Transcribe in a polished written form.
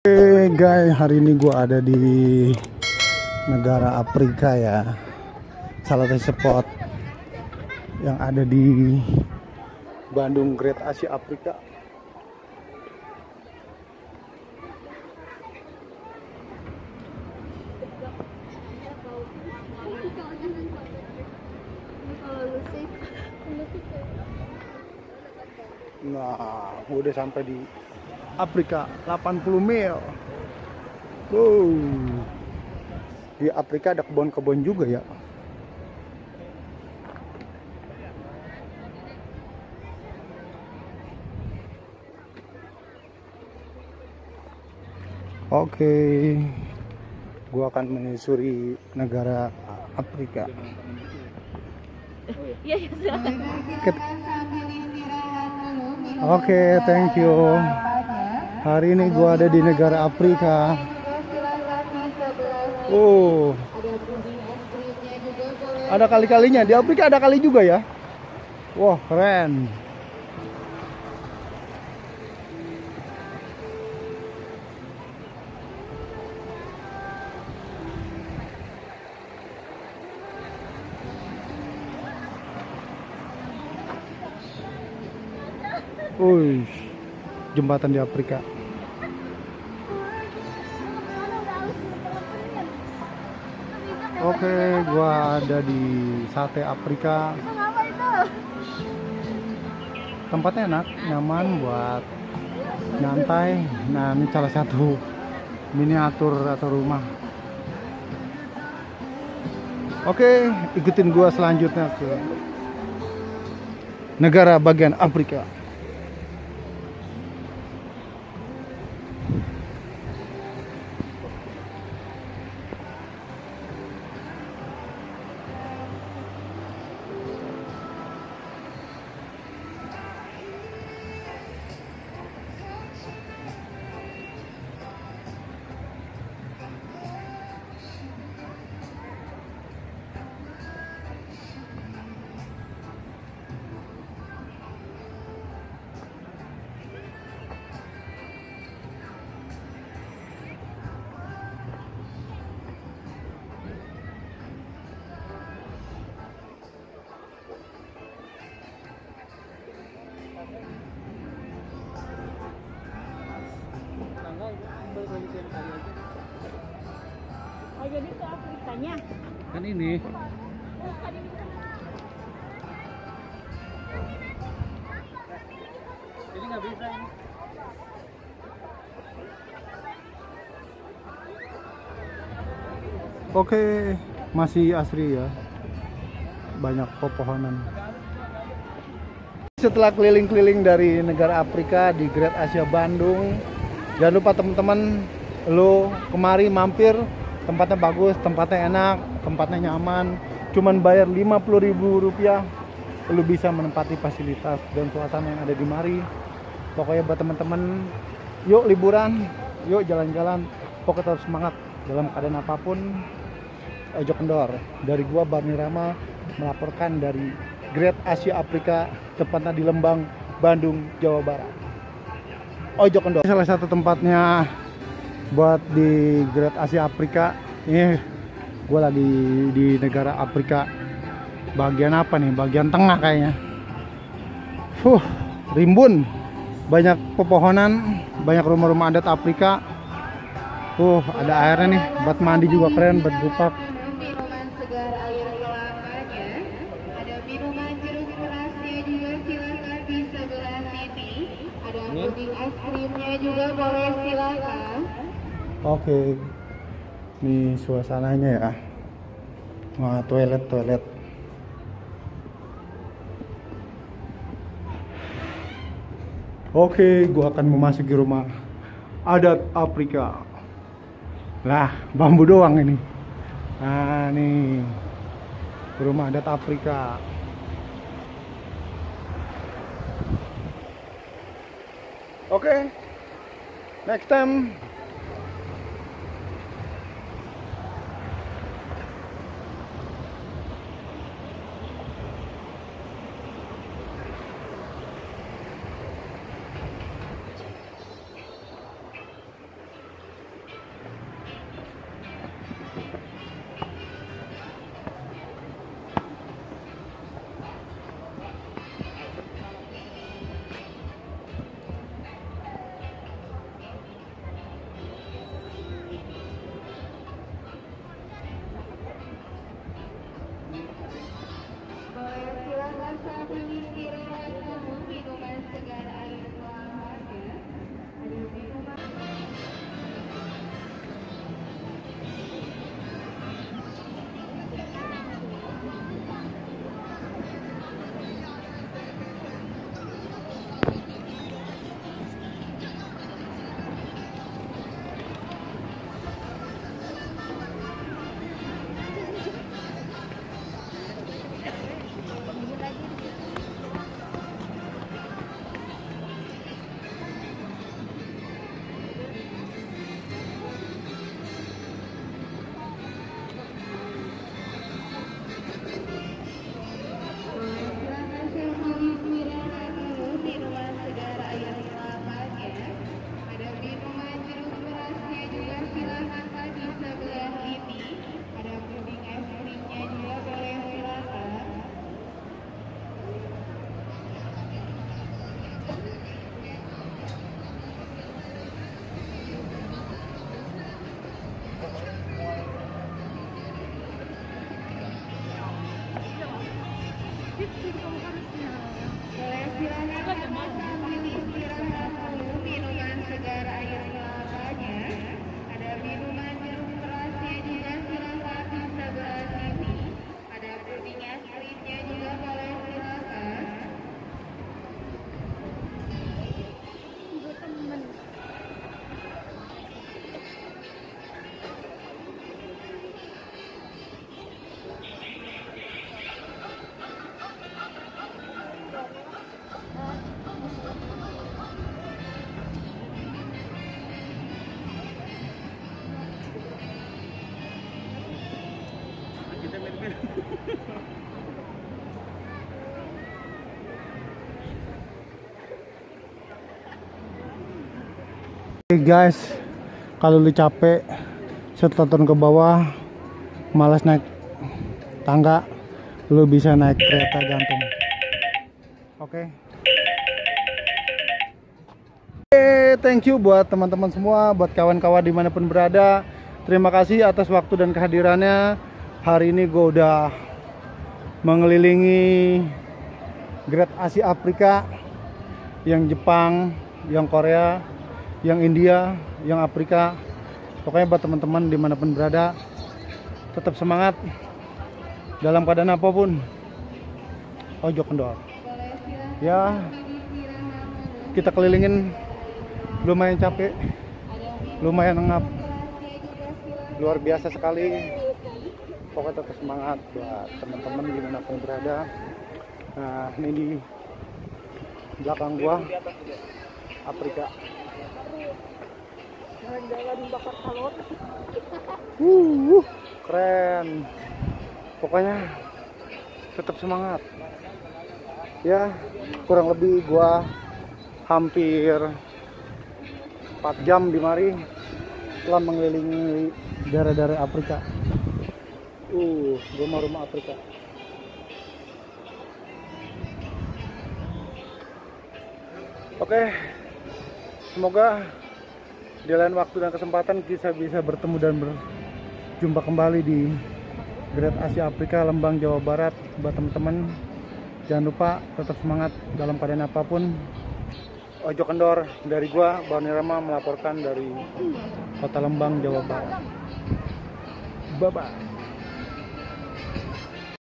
Oke guys, hari ini gua ada di negara Afrika ya. Salah satu spot yang ada di Bandung Great Asia Afrika. Nah, udah sampai di Afrika 80 mil. Wow. Di Afrika ada kebun-kebun juga ya. Oke. Gua akan menyusuri negara Afrika. Iya, silakan. Oke, thank you. Hari ini gua ada di negara Afrika. Oh, ada kali-kalinya. Di Afrika ada kali juga ya. Wah, keren. Wih, jembatan di Afrika. Oke, gua ada di Sate Afrika. Tempatnya enak, nyaman buat nyantai. Nah, ini salah satu miniatur atau rumah. Oke, ikutin gua selanjutnya ke negara bagian Afrika. Oh, jadi ke Afrikanya? Kan ini. Jadi nggak bisa ini. Oke, masih asri ya. Banyak pepohonan. Setelah keliling-keliling dari negara Afrika di Great Asia Bandung, jangan lupa teman-teman lo kemari mampir. Tempatnya bagus, tempatnya enak, tempatnya nyaman. Cuman bayar Rp50.000, lo bisa menempati fasilitas dan suasana yang ada di mari. Pokoknya buat teman-teman, yuk liburan, yuk jalan-jalan. Pokoknya tetap semangat dalam keadaan apapun. Ojo kendor. Dari gua Barni Rama melaporkan dari Great Asia Afrika, tepatnya di Lembang, Bandung, Jawa Barat. Ojo kendor. Salah satu tempatnya buat di Great Asia Afrika. Ini gue lagi di negara Afrika bagian apa nih? Bagian tengah kayaknya. Rimbun, banyak pepohonan, banyak rumah-rumah adat Afrika. Ada airnya nih buat mandi juga, keren, buat buka. Minuman segar air kelapanya, ada minuman jeruk rahasia juga, silakan di sebelah sini. Ada puding es krimnya juga, boleh silakan. Oke, ini suasananya ya. Wah, toilet. Oke, gua akan memasuki rumah adat Afrika. Lah, bambu doang ini. Nah, nih rumah adat Afrika. Oke, next time. Oke guys, kalau lu capek setelah turun ke bawah, malas naik tangga, lu bisa naik kereta gantung. Oke. Thank you buat teman-teman semua, buat kawan-kawan dimanapun berada. Terima kasih atas waktu dan kehadirannya. Hari ini gue udah mengelilingi Great Asia Afrika, yang Jepang, yang Korea, yang India, yang Afrika. Pokoknya buat teman-teman dimanapun berada, tetap semangat dalam keadaan apapun. Ojo kendor. Ya, kita kelilingin lumayan capek, lumayan ngap, luar biasa sekali. Pokoknya tetap semangat buat teman-teman dimanapun berada. Nah, ini di belakang gua Afrika. Keren. Pokoknya tetap semangat. Ya, kurang lebih gua hampir 4 jam di mari setelah mengelilingi daerah-daerah Afrika. Gua mau rumah Afrika. Oke, semoga di lain waktu dan kesempatan kita bisa bertemu dan berjumpa kembali di Great Asia Afrika, Lembang, Jawa Barat. Buat teman-teman, jangan lupa tetap semangat dalam keadaan apapun. Ojo kendor. Dari gua, Bani Rama, melaporkan dari Kota Lembang, Jawa Barat. Bye-bye.